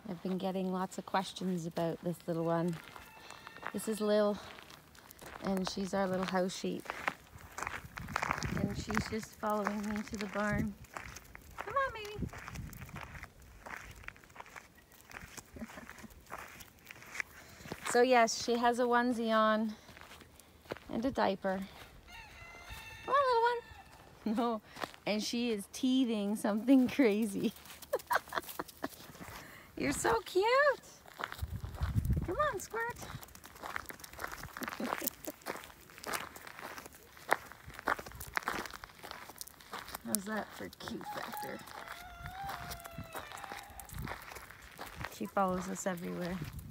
I've been getting lots of questions about this little one. This is Lil, and she's our little house sheep. And she's just following me to the barn. Come on, baby. So yes, she has a onesie on and a diaper. Come on, little one. No, and she is teething something crazy. You're so cute. Come on, Squirt. How's that for cute factor? She follows us everywhere.